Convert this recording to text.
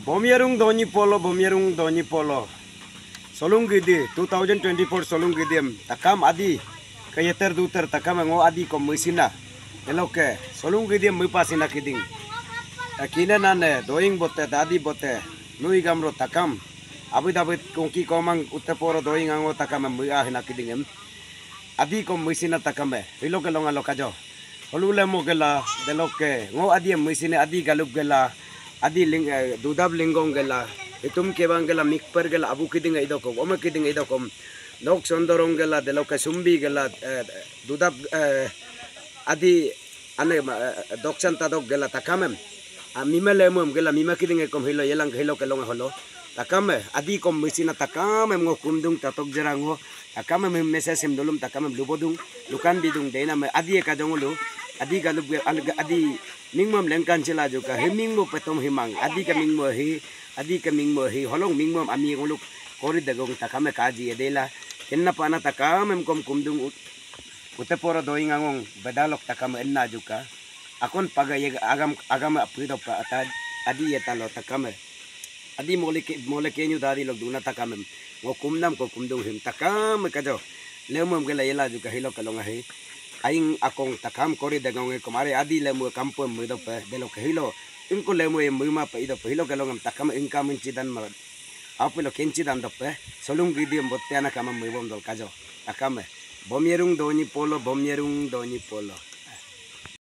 Bomyarung Doni Polo. Solung gidi 2024 solung gidi takam adi kayeter duter takam ngo adi kom musina. Eloke solung gidi mupasina kiding. Akina nane doing bote dadi bote nui gamro takam. Abid kongki komang uteporo doing ango takam muya hina kiding adi kom musina takame. Eloke longa lokajo. Holule mo gela deloke ngo adi musina adi galup gela adi ling dudab linggong gela itum kebang gela mikper gela abu kiding idokom oma kiding idokom nok sondorong gela deloke sumbi gela dudab adi ane doksan tadok gela takamem mimelemum gela mima kiding ekom hilo yelang hilo kelong holo takame adi kom musina takamem ngo kumdung tatok jerango takame mesesim dolum takame lubodung lukan bidung dena adi ekajongulu adi galub adi mingmom lengkan cila juga hemingmo petom himang adi kamingmo hi holong mingmom ami nguluk kori dagong takame kaji edela kenna pana takame kom kumdung uteporo doing angong bedalok takame enna juga akon paga agam apido pa atad adi yetalo takame adi moleke nyu dari lok duna takame ngo kumnam ko kumdung him takame kajo lemom gela yela juga hilo kalonga hi aing akong takam kori dagong komare adi lemu kampung mudo pe delok hilo ingko lemu muma pe ido pe hilo kalongam takam ingka mencidan ma apelo kencidan dope solung gidi botte ana kama mubom dol kajo takame bomyerung doni polo